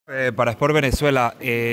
Para Sport Venezuela,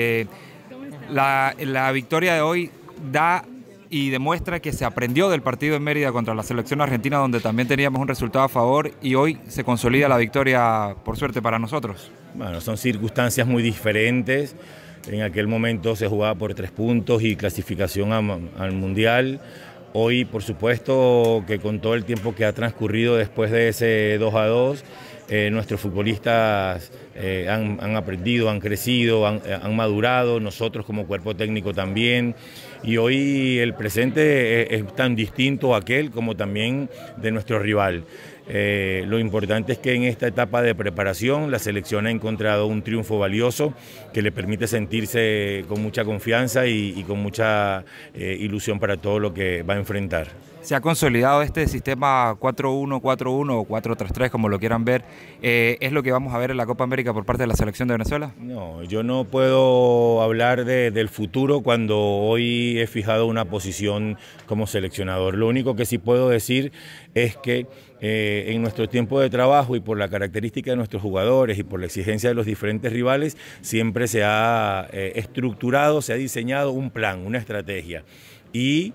la victoria de hoy da y demuestra que se aprendió del partido en Mérida contra la selección argentina, donde también teníamos un resultado a favor, y hoy se consolida la victoria, por suerte para nosotros. Bueno, son circunstancias muy diferentes. En aquel momento se jugaba por 3 puntos y clasificación al Mundial. Hoy, por supuesto, que con todo el tiempo que ha transcurrido después de ese 2-2, nuestros futbolistas han aprendido, han crecido, han madurado, nosotros como cuerpo técnico también, y hoy el presente es tan distinto a aquel como también de nuestro rival. Lo importante es que en esta etapa de preparación la selección ha encontrado un triunfo valioso que le permite sentirse con mucha confianza y con mucha ilusión para todo lo que va a enfrentar. Se ha consolidado este sistema 4-1, 4-1 o 4-3-3, como lo quieran ver. ¿Es lo que vamos a ver en la Copa América por parte de la selección de Venezuela? No, yo no puedo hablar del futuro cuando hoy he fijado una posición como seleccionador. Lo único que sí puedo decir es que en nuestro tiempo de trabajo y por la característica de nuestros jugadores y por la exigencia de los diferentes rivales, siempre se ha estructurado, se ha diseñado un plan, una estrategia. Y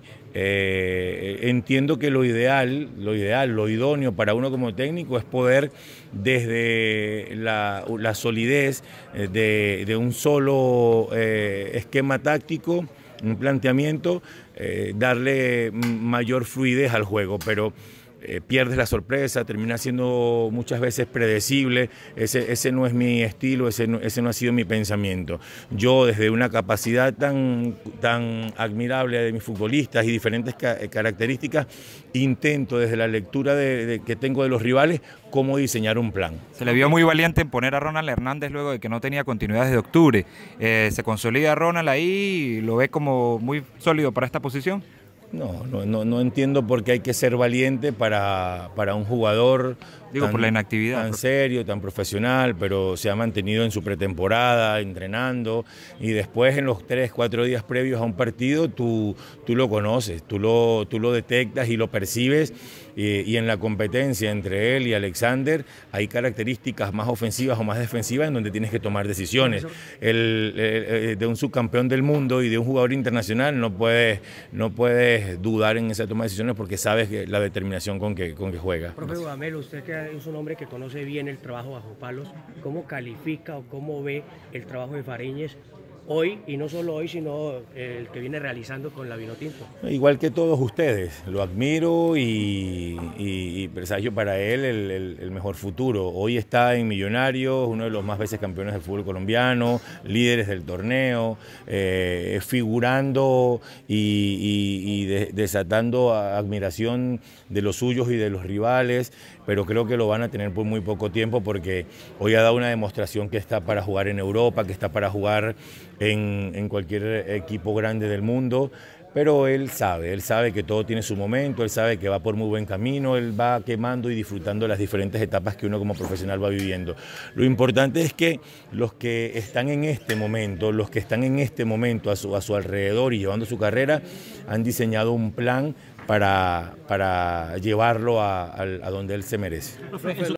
entiendo que lo idóneo para uno como técnico es poder, desde la solidez de un solo esquema táctico, un planteamiento, darle mayor fluidez al juego, pero pierdes la sorpresa, termina siendo muchas veces predecible. Ese no es mi estilo, ese no ha sido mi pensamiento. Yo, desde una capacidad tan admirable de mis futbolistas y diferentes características, intento desde la lectura que tengo de los rivales cómo diseñar un plan. Se le vio muy valiente en poner a Ronald Hernández luego de que no tenía continuidad desde octubre. ¿Se consolida Ronald ahí? ¿Lo ve como muy sólido para esta posición? No entiendo por qué hay que ser valiente para un jugador por la inactividad, tan serio, tan profesional, pero se ha mantenido en su pretemporada, entrenando, y después en los 3-4 días previos a un partido tú lo conoces, tú lo detectas y lo percibes, y en la competencia entre él y Alexander hay características más ofensivas o más defensivas en donde tienes que tomar decisiones. De un subcampeón del mundo y de un jugador internacional no puedes dudar en esa toma de decisiones, porque sabes la determinación con que juega. Profe Dudamel, usted que es un hombre que conoce bien el trabajo bajo palos, ¿cómo califica o cómo ve el trabajo de Fariñez hoy, y no solo hoy, sino el que viene realizando con la Vinotinto? Igual que todos ustedes, lo admiro y presagio para él el mejor futuro. Hoy está en Millonarios, uno de los más veces campeones del fútbol colombiano, líderes del torneo, figurando y desatando admiración de los suyos y de los rivales, pero creo que lo van a tener por muy poco tiempo, porque hoy ha dado una demostración que está para jugar en Europa, que está para jugar en cualquier equipo grande del mundo, pero él sabe que todo tiene su momento, él sabe que va por muy buen camino, él va quemando y disfrutando las diferentes etapas que uno como profesional va viviendo. Lo importante es que los que están en este momento, a su alrededor y llevando su carrera, han diseñado un plan para llevarlo a donde él se merece.